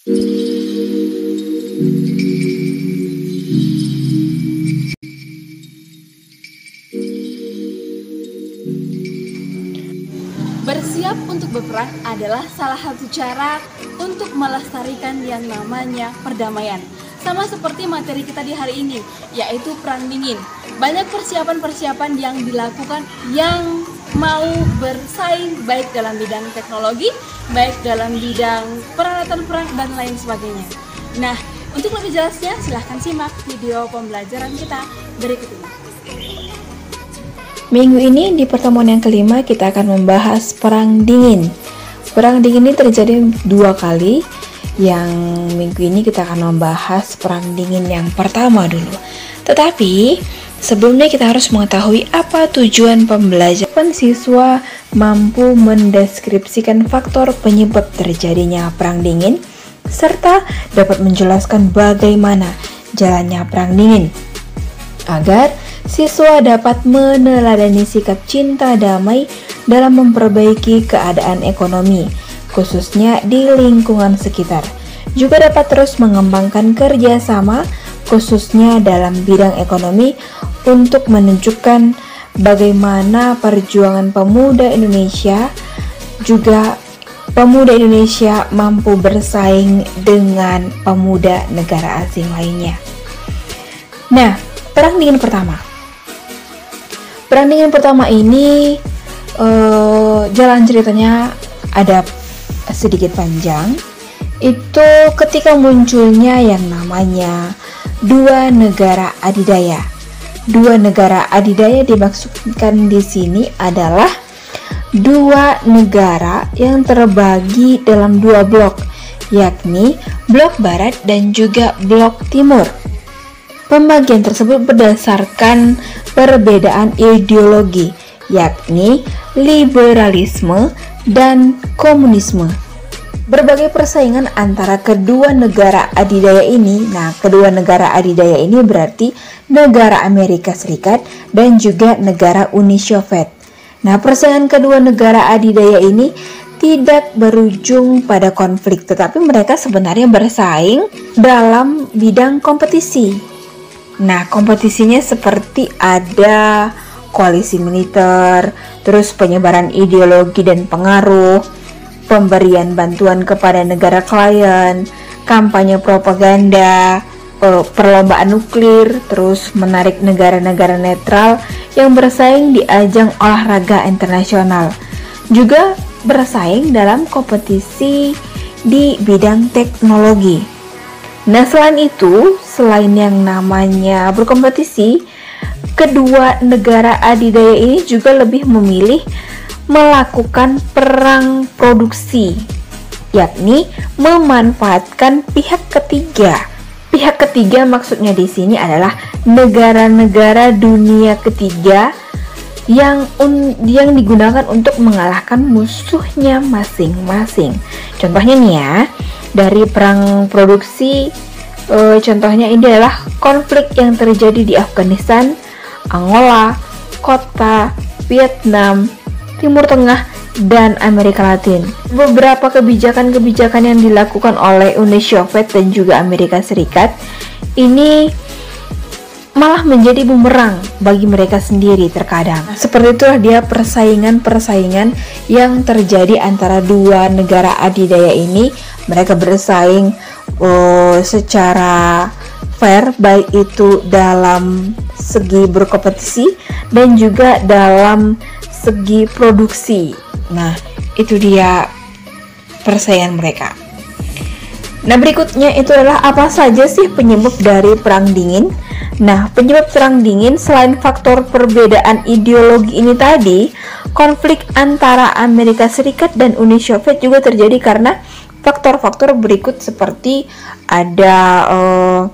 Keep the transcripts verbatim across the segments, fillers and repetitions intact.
Bersiap untuk berperang adalah salah satu cara untuk melestarikan yang namanya perdamaian. Sama seperti materi kita di hari ini, yaitu Perang Dingin. Banyak persiapan-persiapan yang dilakukan yang mau bersaing baik dalam bidang teknologi, baik dalam bidang peralatan perang, dan lain sebagainya. Nah, untuk lebih jelasnya silahkan simak video pembelajaran kita berikut ini. Minggu ini di pertemuan yang kelima kita akan membahas Perang Dingin. Perang Dingin ini terjadi dua kali. Yang minggu ini kita akan membahas Perang Dingin yang pertama dulu. Tetapi sebelumnya kita harus mengetahui apa tujuan pembelajaran. Siswa mampu mendeskripsikan faktor penyebab terjadinya Perang Dingin serta dapat menjelaskan bagaimana jalannya Perang Dingin agar siswa dapat meneladani sikap cinta damai dalam memperbaiki keadaan ekonomi, khususnya di lingkungan sekitar. Juga dapat terus mengembangkan kerjasama, khususnya dalam bidang ekonomi, untuk menunjukkan bagaimana perjuangan pemuda Indonesia, juga pemuda Indonesia mampu bersaing dengan pemuda negara asing lainnya. Nah, Perang Dingin pertama. Perang Dingin pertama ini uh, jalan ceritanya ada sedikit panjang. Itu ketika munculnya yang namanya dua negara adidaya. Dua negara adidaya dimaksudkan di sini adalah dua negara yang terbagi dalam dua blok, yakni blok barat dan juga blok timur. Pembagian tersebut berdasarkan perbedaan ideologi, yakni liberalisme dan komunisme. Berbagai persaingan antara kedua negara adidaya ini, nah kedua negara adidaya ini berarti negara Amerika Serikat dan juga negara Uni Soviet. Nah, persaingan kedua negara adidaya ini tidak berujung pada konflik, tetapi mereka sebenarnya bersaing dalam bidang kompetisi. Nah, kompetisinya seperti ada koalisi militer, terus penyebaran ideologi dan pengaruh, pemberian bantuan kepada negara klien, kampanye propaganda, perlombaan nuklir, terus menarik negara-negara netral yang bersaing di ajang olahraga internasional. Juga bersaing dalam kompetisi di bidang teknologi. Nah, selain itu, selain yang namanya berkompetisi, kedua negara adidaya ini juga lebih memilih melakukan perang produksi, yakni memanfaatkan pihak ketiga. Pihak ketiga maksudnya di sini adalah negara-negara dunia ketiga yang un, yang digunakan untuk mengalahkan musuhnya masing-masing. Contohnya nih ya, dari perang produksi, e, contohnya ini adalah konflik yang terjadi di Afghanistan, Angola, Kota, Vietnam, Timur Tengah, dan Amerika Latin. Beberapa kebijakan-kebijakan yang dilakukan oleh Uni Soviet dan juga Amerika Serikat ini malah menjadi bumerang bagi mereka sendiri terkadang. Seperti itulah dia persaingan-persaingan yang terjadi antara dua negara adidaya ini. Mereka bersaing uh, secara fair, baik itu dalam segi berkompetisi dan juga dalam segi produksi. Nah, itu dia persaingan mereka. Nah, berikutnya itu adalah apa saja sih penyebab dari Perang Dingin? Nah, penyebab Perang Dingin selain faktor perbedaan ideologi ini tadi, konflik antara Amerika Serikat dan Uni Soviet juga terjadi karena faktor-faktor berikut seperti ada uh,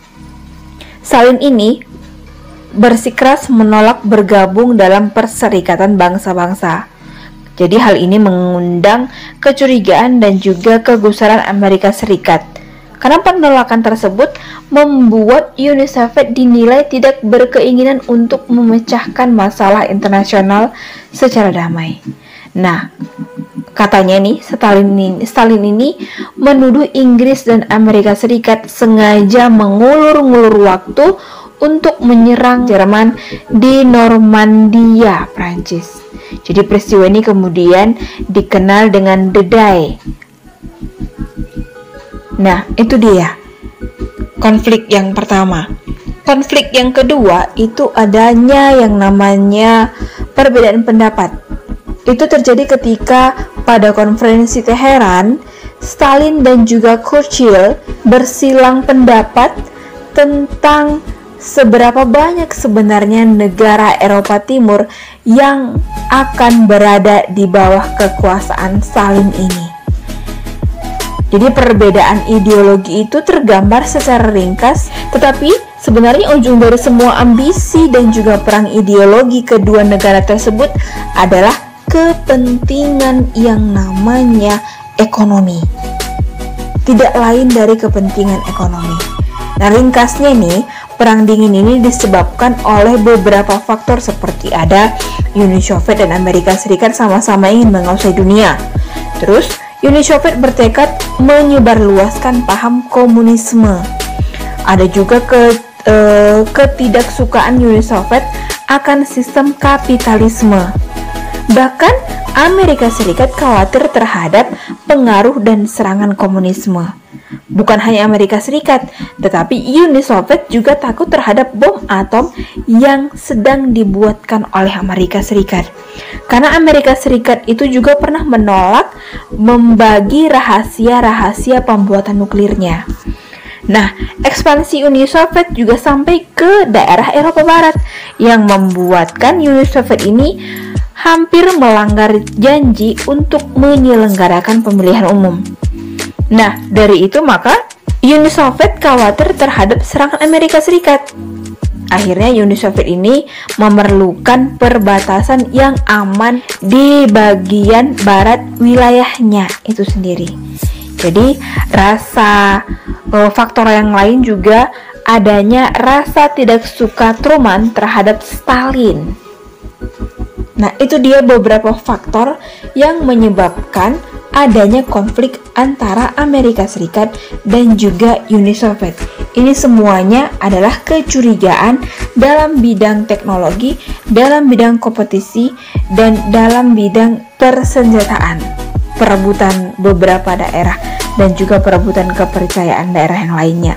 Stalin ini bersikeras menolak bergabung dalam Perserikatan Bangsa-Bangsa. Jadi hal ini mengundang kecurigaan dan juga kegusaran Amerika Serikat. Karena penolakan tersebut membuat Uni Soviet dinilai tidak berkeinginan untuk memecahkan masalah internasional secara damai. Nah, Katanya nih, Stalin ini, Stalin ini menuduh Inggris dan Amerika Serikat sengaja mengulur-ngulur waktu untuk menyerang Jerman di Normandia, Prancis. Jadi peristiwa ini kemudian dikenal dengan D-Day. Nah, itu dia konflik yang pertama. Konflik yang kedua itu adanya yang namanya perbedaan pendapat. Itu terjadi ketika pada konferensi Teheran, Stalin dan juga Churchill bersilang pendapat tentang seberapa banyak sebenarnya negara Eropa Timur yang akan berada di bawah kekuasaan Stalin ini. Jadi perbedaan ideologi itu tergambar secara ringkas, tetapi sebenarnya ujung dari semua ambisi dan juga perang ideologi kedua negara tersebut adalah kepentingan yang namanya ekonomi. Tidak lain dari kepentingan ekonomi. Nah, ringkasnya nih, perang dingin ini disebabkan oleh beberapa faktor seperti ada Uni Soviet dan Amerika Serikat sama-sama ingin menguasai dunia. Terus Uni Soviet bertekad menyebarluaskan paham komunisme. Ada juga ke, eh, ketidaksukaan Uni Soviet akan sistem kapitalisme. Bahkan Amerika Serikat khawatir terhadap pengaruh dan serangan komunisme. Bukan hanya Amerika Serikat, tetapi Uni Soviet juga takut terhadap bom atom yang sedang dibuatkan oleh Amerika Serikat. Karena Amerika Serikat itu juga pernah menolak membagi rahasia-rahasia pembuatan nuklirnya. Nah, ekspansi Uni Soviet juga sampai ke daerah Eropa Barat yang membuatkan Uni Soviet ini hampir melanggar janji untuk menyelenggarakan pemilihan umum. Nah, dari itu maka Uni Soviet khawatir terhadap serangan Amerika Serikat. Akhirnya Uni Soviet ini memerlukan perbatasan yang aman di bagian barat wilayahnya itu sendiri. Jadi rasa uh, faktor yang lain juga adanya rasa tidak suka Truman terhadap Stalin. Nah, itu dia beberapa faktor yang menyebabkan adanya konflik antara Amerika Serikat dan juga Uni Soviet. Ini semuanya adalah kecurigaan dalam bidang teknologi, dalam bidang kompetisi, dan dalam bidang persenjataan, perebutan beberapa daerah, dan juga perebutan kepercayaan daerah yang lainnya.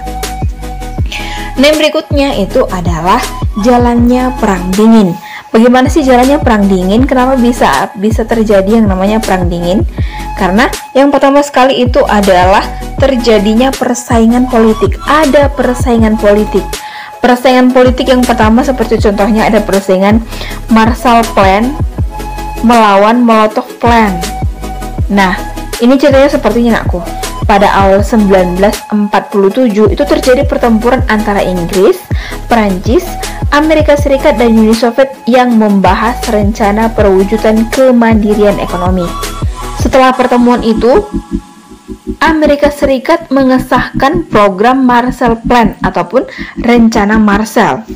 Nah, berikutnya itu adalah jalannya Perang Dingin. Bagaimana sih jalannya Perang Dingin? Kenapa bisa bisa terjadi yang namanya Perang Dingin? Karena yang pertama sekali itu adalah terjadinya persaingan politik. Ada persaingan politik. Persaingan politik yang pertama seperti contohnya ada persaingan Marshall Plan melawan Molotov Plan. Nah, ini ceritanya sepertinya aku. Pada awal seribu sembilan ratus empat puluh tujuh itu terjadi pertempuran antara Inggris, Perancis, Amerika Serikat dan Uni Soviet yang membahas rencana perwujudan kemandirian ekonomi. Setelah pertemuan itu, Amerika Serikat mengesahkan program Marshall Plan ataupun rencana Marshall.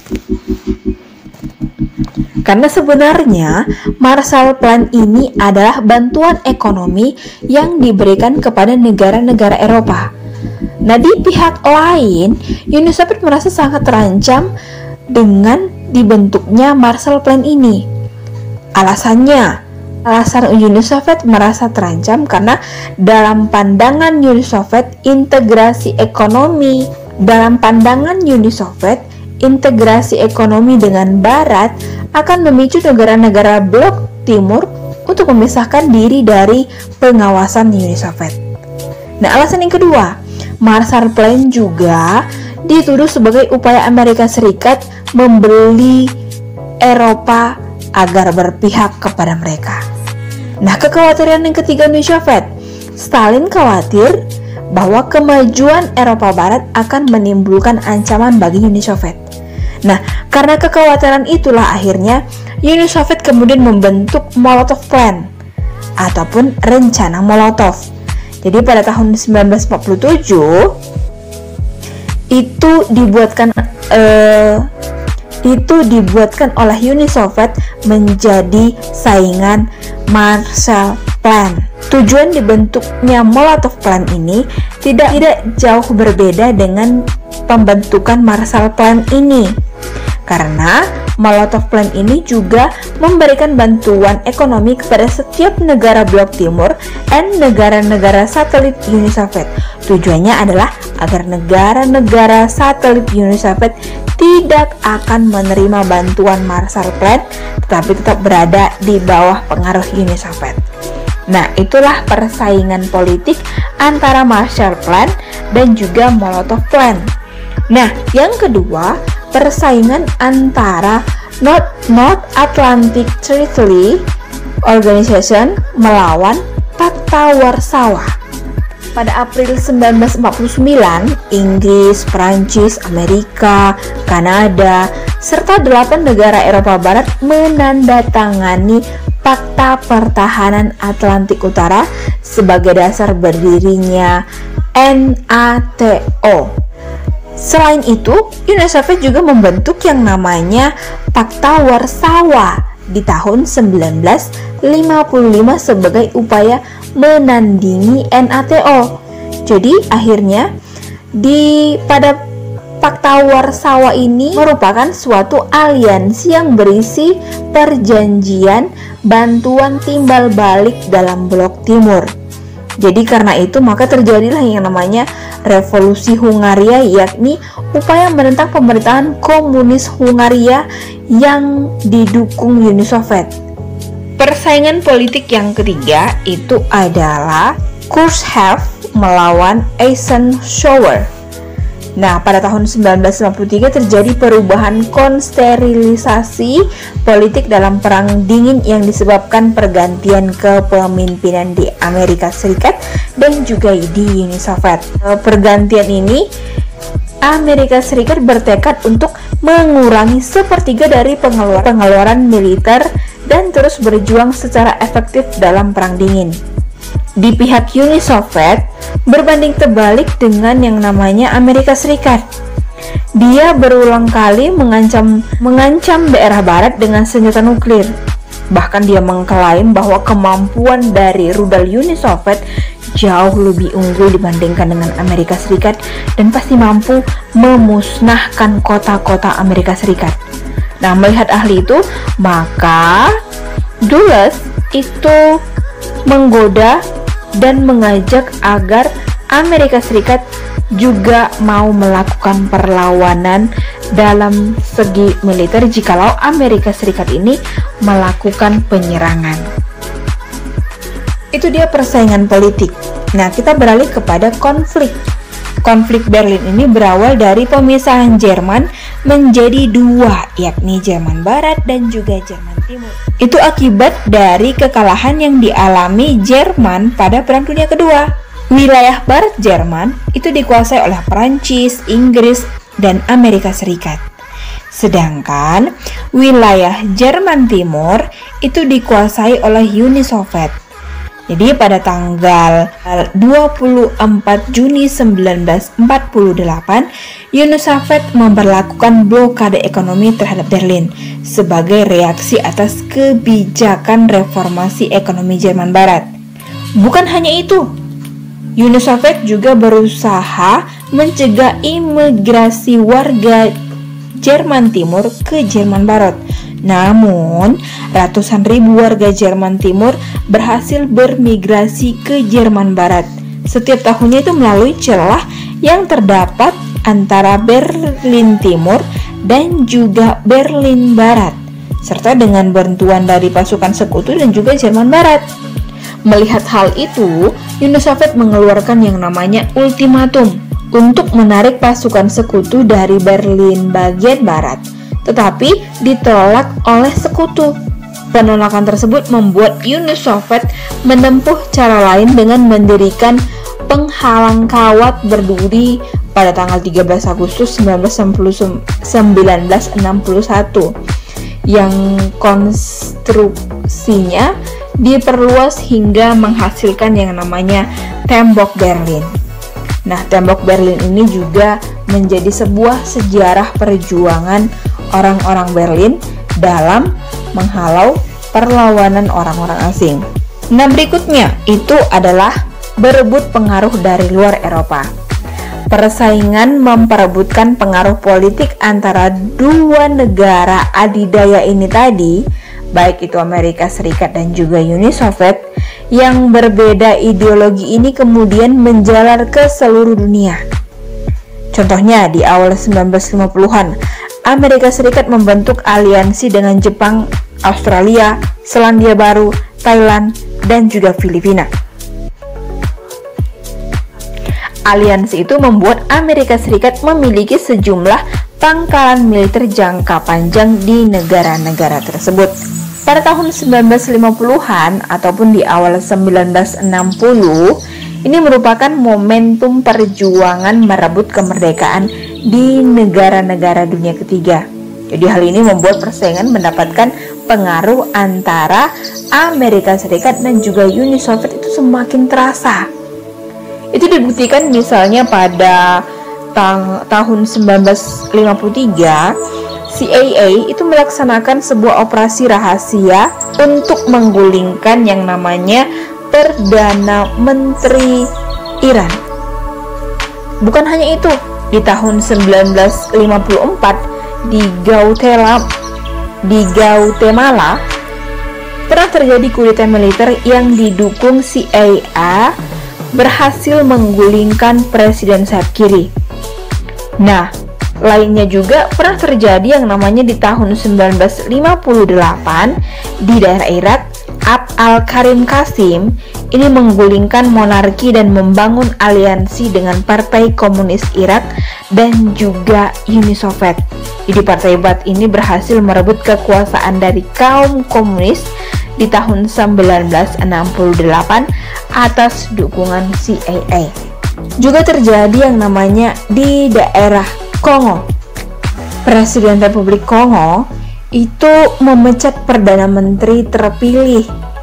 Karena sebenarnya Marshall Plan ini adalah bantuan ekonomi yang diberikan kepada negara-negara Eropa. Nah, di pihak lain, Uni Soviet merasa sangat terancam dengan dibentuknya Marshall Plan ini. Alasannya, alasan Uni Soviet merasa terancam karena dalam pandangan Uni Soviet integrasi ekonomi, dalam pandangan Uni Soviet integrasi ekonomi dengan Barat akan memicu negara-negara blok timur untuk memisahkan diri dari pengawasan Uni Soviet. Nah, alasan yang kedua, Marshall Plan juga dituduh sebagai upaya Amerika Serikat membeli Eropa agar berpihak kepada mereka. Nah, kekhawatiran yang ketiga Uni Soviet, Stalin khawatir bahwa kemajuan Eropa Barat akan menimbulkan ancaman bagi Uni Soviet. Nah, karena kekhawatiran itulah akhirnya Uni Soviet kemudian membentuk Molotov Plan ataupun rencana Molotov. Jadi pada tahun seribu sembilan ratus empat puluh tujuh itu dibuatkan uh, itu dibuatkan oleh Uni Soviet menjadi saingan Marshall Plan. Tujuan dibentuknya Molotov Plan ini tidak tidak jauh berbeda dengan pembentukan Marshall Plan ini. Karena Molotov Plan ini juga memberikan bantuan ekonomi kepada setiap negara blok timur dan negara-negara satelit Uni Soviet. Tujuannya adalah agar negara-negara satelit Uni Soviet tidak akan menerima bantuan Marshall Plan, tetapi tetap berada di bawah pengaruh Uni Soviet. Nah, itulah persaingan politik antara Marshall Plan dan juga Molotov Plan. Nah, yang kedua, persaingan antara North, North Atlantic Treaty Organization melawan Fakta Warsawa. Pada April sembilan belas empat puluh sembilan, Inggris, Prancis, Amerika, Kanada, serta delapan negara Eropa Barat menandatangani Fakta Pertahanan Atlantik Utara sebagai dasar berdirinya N A T O. Selain itu, Uni Soviet juga membentuk yang namanya Fakta Warsawa di tahun sembilan belas lima puluh lima sebagai upaya menandingi N A T O. Jadi akhirnya di pada Fakta Warsawa ini merupakan suatu aliansi yang berisi perjanjian bantuan timbal balik dalam blok timur. Jadi karena itu maka terjadilah yang namanya Revolusi Hungaria, yakni upaya menentang pemerintahan komunis Hungaria yang didukung Uni Soviet. Persaingan politik yang ketiga itu adalah Khrushchev melawan Eisenhower. Nah, pada tahun sembilan belas sembilan puluh tiga terjadi perubahan konsterilisasi politik dalam Perang Dingin yang disebabkan pergantian kepemimpinan di Amerika Serikat dan juga di Uni Soviet. Pergantian ini, Amerika Serikat bertekad untuk mengurangi sepertiga dari pengeluaran, pengeluaran militer dan terus berjuang secara efektif dalam Perang Dingin. Di pihak Uni Soviet berbanding terbalik dengan yang namanya Amerika Serikat. Dia berulang kali mengancam mengancam daerah barat dengan senjata nuklir. Bahkan dia mengklaim bahwa kemampuan dari rudal Uni Soviet jauh lebih unggul dibandingkan dengan Amerika Serikat dan pasti mampu memusnahkan kota-kota Amerika Serikat. Nah, melihat ahli itu, maka Dulles itu menggoda dan mengajak agar Amerika Serikat juga mau melakukan perlawanan dalam segi militer jikalau Amerika Serikat ini melakukan penyerangan. Itu dia persaingan politik. Nah, kita beralih kepada konflik. Konflik Berlin ini berawal dari pemisahan Jerman menjadi dua, yakni Jerman Barat dan juga Jerman Timur. Itu akibat dari kekalahan yang dialami Jerman pada Perang Dunia Kedua. Wilayah Barat Jerman itu dikuasai oleh Prancis, Inggris, dan Amerika Serikat. Sedangkan wilayah Jerman Timur itu dikuasai oleh Uni Soviet. Jadi pada tanggal dua puluh empat Juni sembilan belas empat puluh delapan, Uni Soviet memperlakukan blokade ekonomi terhadap Berlin sebagai reaksi atas kebijakan reformasi ekonomi Jerman Barat. Bukan hanya itu, Uni Soviet juga berusaha mencegah imigrasi warga Jerman Timur ke Jerman Barat. Namun, ratusan ribu warga Jerman Timur berhasil bermigrasi ke Jerman Barat. Setiap tahunnya itu melalui celah yang terdapat antara Berlin Timur dan juga Berlin Barat, serta dengan bantuan dari pasukan sekutu dan juga Jerman Barat. Melihat hal itu, Uni Soviet mengeluarkan yang namanya ultimatum untuk menarik pasukan sekutu dari Berlin bagian barat, tetapi ditolak oleh sekutu. Penolakan tersebut membuat Uni Soviet menempuh cara lain dengan mendirikan penghalang kawat berduri pada tanggal tiga belas Agustus sembilan belas enam puluh satu yang konstruksinya diperluas hingga menghasilkan yang namanya Tembok Berlin. Nah, Tembok Berlin ini juga menjadi sebuah sejarah perjuangan orang-orang Berlin dalam menghalau perlawanan orang-orang asing. Nah, berikutnya itu adalah berebut pengaruh dari luar Eropa. Persaingan memperebutkan pengaruh politik antara dua negara adidaya ini tadi, baik itu Amerika Serikat dan juga Uni Soviet, yang berbeda ideologi ini kemudian menjalar ke seluruh dunia. Contohnya di awal sembilan belas lima puluhan, Amerika Serikat membentuk aliansi dengan Jepang, Australia, Selandia Baru, Thailand, dan juga Filipina. Aliansi itu membuat Amerika Serikat memiliki sejumlah pangkalan militer jangka panjang di negara-negara tersebut. Pada tahun sembilan belas lima puluhan ataupun di awal sembilan belas enam puluh, ini merupakan momentum perjuangan merebut kemerdekaan di negara-negara dunia ketiga. Jadi hal ini membuat persaingan mendapatkan pengaruh antara Amerika Serikat dan juga Uni Soviet itu semakin terasa. Itu dibuktikan misalnya pada ta- tahun sembilan belas lima puluh tiga, C I A itu melaksanakan sebuah operasi rahasia untuk menggulingkan yang namanya Perdana Menteri Iran. Bukan hanya itu, di tahun sembilan belas lima puluh empat di Guatemala, di Guatemala pernah terjadi kudeta militer yang didukung C I A berhasil menggulingkan presiden sayap kiri. Nah, lainnya juga pernah terjadi yang namanya di tahun sembilan belas lima puluh delapan di daerah Irak, Abd al-Karim Qasim ini menggulingkan monarki dan membangun aliansi dengan Partai Komunis Irak dan juga Uni Soviet. Jadi Partai Baath ini berhasil merebut kekuasaan dari kaum komunis di tahun sembilan belas enam puluh delapan atas dukungan C I A. Juga terjadi yang namanya di daerah Kongo. Presiden Republik Kongo itu memecat Perdana Menteri terpilih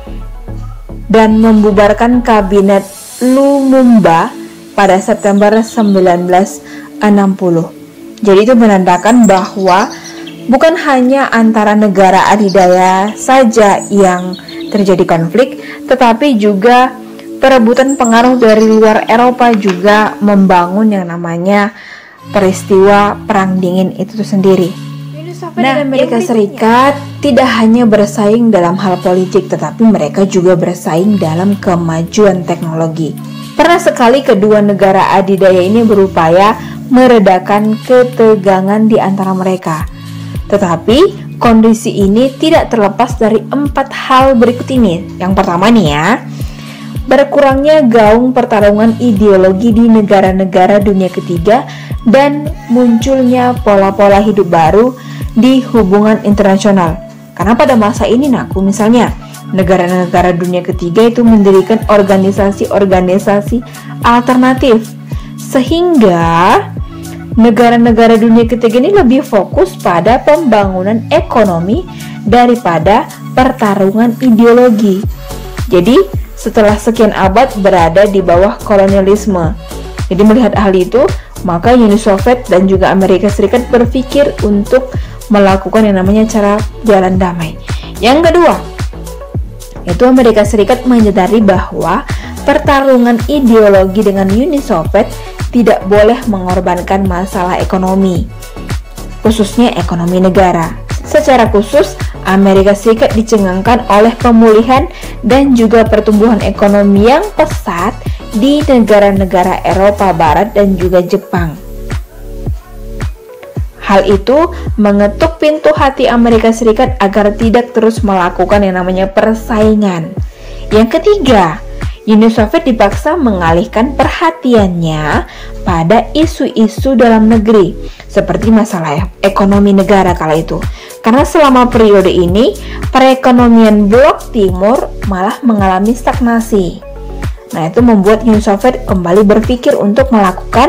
dan membubarkan kabinet Lumumba pada September sembilan belas enam puluh. Jadi itu menandakan bahwa bukan hanya antara negara adidaya saja yang terjadi konflik, tetapi juga perebutan pengaruh dari luar Eropa juga membangun yang namanya peristiwa Perang Dingin itu sendiri. Nah, Amerika Serikat tidak hanya bersaing dalam hal politik, tetapi mereka juga bersaing dalam kemajuan teknologi. Pernah sekali kedua negara adidaya ini berupaya meredakan ketegangan di antara mereka. Tetapi kondisi ini tidak terlepas dari empat hal berikut ini. Yang pertama nih ya, berkurangnya gaung pertarungan ideologi di negara-negara dunia ketiga dan munculnya pola-pola hidup baru di hubungan internasional. Karena pada masa ini naku misalnya negara-negara dunia ketiga itu mendirikan organisasi-organisasi alternatif, sehingga negara-negara dunia ketiga ini lebih fokus pada pembangunan ekonomi daripada pertarungan ideologi. Jadi setelah sekian abad berada di bawah kolonialisme. Jadi melihat hal itu, maka Uni Soviet dan juga Amerika Serikat berpikir untuk melakukan yang namanya cara jalan damai. Yang kedua, itu Amerika Serikat menyadari bahwa pertarungan ideologi dengan Uni Soviet tidak boleh mengorbankan masalah ekonomi, khususnya ekonomi negara. Secara khusus, Amerika Serikat dicengangkan oleh pemulihan dan juga pertumbuhan ekonomi yang pesat di negara-negara Eropa Barat dan juga Jepang. Hal itu mengetuk pintu hati Amerika Serikat agar tidak terus melakukan yang namanya persaingan. Yang ketiga, Uni Soviet dipaksa mengalihkan perhatiannya pada isu-isu dalam negeri, seperti masalah ekonomi negara kala itu. Karena selama periode ini, perekonomian blok timur malah mengalami stagnasi. Nah, itu membuat Uni Soviet kembali berpikir untuk melakukan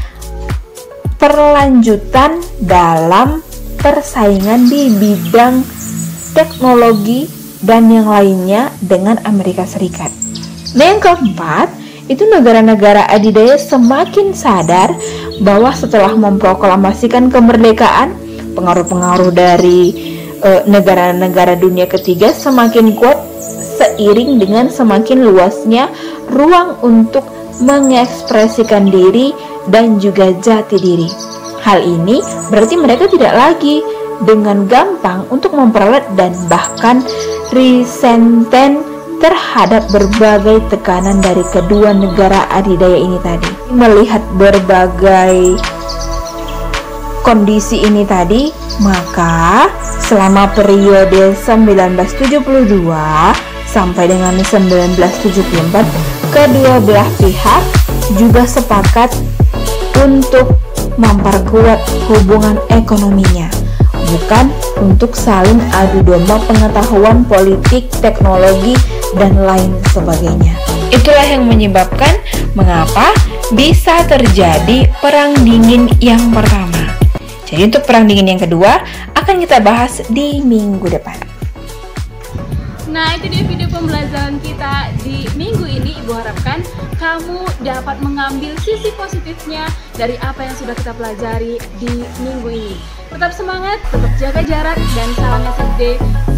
perlanjutan dalam persaingan di bidang teknologi dan yang lainnya dengan Amerika Serikat. Nah, yang keempat, itu negara-negara adidaya semakin sadar bahwa setelah memproklamasikan kemerdekaan, pengaruh-pengaruh dari eh, negara-negara dunia ketiga semakin kuat seiring dengan semakin luasnya ruang untuk mengekspresikan diri dan juga jati diri. Hal ini berarti mereka tidak lagi dengan gampang untuk memperoleh dan bahkan resenten terhadap berbagai tekanan dari kedua negara adidaya ini tadi. Melihat berbagai kondisi ini tadi, maka selama periode seribu sembilan ratus tujuh puluh dua sampai dengan seribu sembilan ratus tujuh puluh empat, kedua belah pihak juga sepakat untuk memperkuat hubungan ekonominya, bukan untuk saling adu domba pengetahuan politik, teknologi, dan lain sebagainya. Itulah yang menyebabkan mengapa bisa terjadi perang dingin yang pertama. Jadi untuk perang dingin yang kedua akan kita bahas di minggu depan. Nah, itu dia video pembelajaran kita di minggu ini. Ibu harapkan kamu dapat mengambil sisi positifnya dari apa yang sudah kita pelajari di minggu ini. Tetap semangat, tetap jaga jarak, dan salam S D